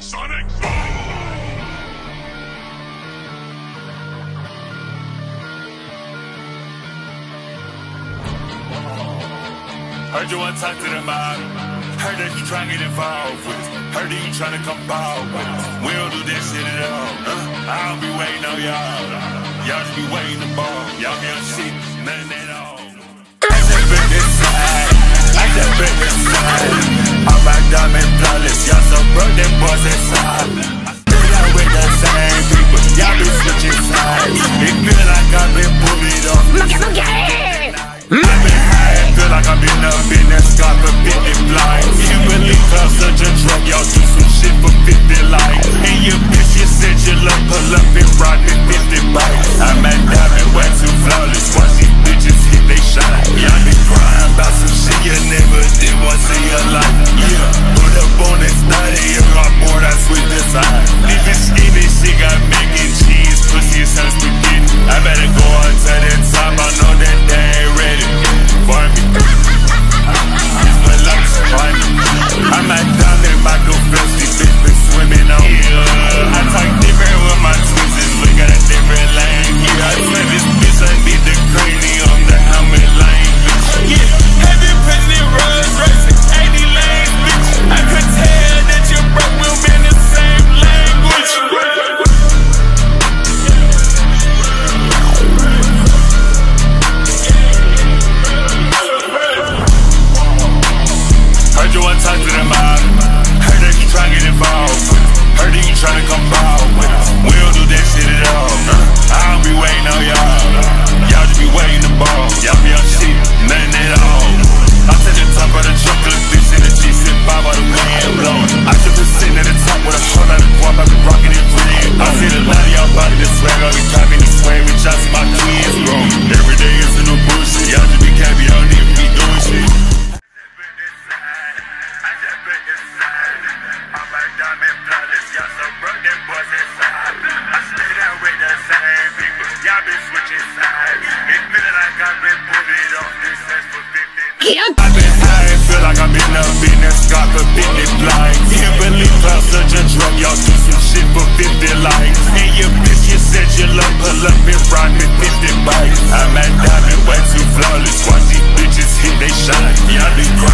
Sonic Boom! Heard you want to talk to the mob. Heard that you tryna get involved with us. Heard that you tryna come ball with us. We don't do that shit at all. I'll be waiting on y'all. Y'all just be waiting to ball. Y'all be on shit, nothing at all. I just been inside. I just been inside. All my diamond flawless. Y'all so broke, them boys inside. I stay out with the same people. Y'all be switching sides. It feel like I've been bullied off. I've been high, feel like I've been up in that sky for 50 flights. Can't believe I'm such a drug, y'all do some shit for 50 likes. And your bitch, you said you love, pull up and ride me 50 bites. I'm at diamond, way too flawless. Watch these bitches hit, they shine. Y'all be crying about some shit you never did once in your life. Yeah, put up on that study, you got bored, I switch the side. Even skinny shit got mac and cheese, pussy is how spaghetti. I better go on to that top, I know that they ain't ready for me. It's my life's climbing. I'm at down there, Michael Felty, bitch been swimming on. Yeah, I talk different with my twins, look at a different lane. Yeah, I swear this bitch, I need the cranium, the helmet lane. Yeah, having president Rolls Royce, 80 lanes, bitch. I could tell that you broke, we'll be in the same language. Heard you want to talk to them out. Heard that you tryna get involved. Heard that you tryna come ball with us. We don't do that shit at all. I'll be waiting on y'all. Y'all just be waiting to ball. Y'all be on shit, nothing at all. I'm to the top of the chocolate bitch in the G6 5 out the wind blowing. I should been sitting at the top with a whole lot of guap. I've been rocking it red. I see a lot of y'all body this swag. I'll be copying the swag with y'all see my twins grow. Every day is a new bullshit. Y'all just be cappy, y'all don't even be doing shit. Diamond flawless, y'all so broke, them boys inside. I stay down with the same people, y'all been switching sides. It feel like I've been bullied off this sense for 50. I've been high, feel like I've been up in that sky for 50 flights. Can't believe I'm such a drug, y'all do some shit for 50 likes. And your bitch, you said you love, pull up and ride me 50 bites. I'm at diamond, way too flawless. Watch these bitches hit, they shine. Y'all be crying.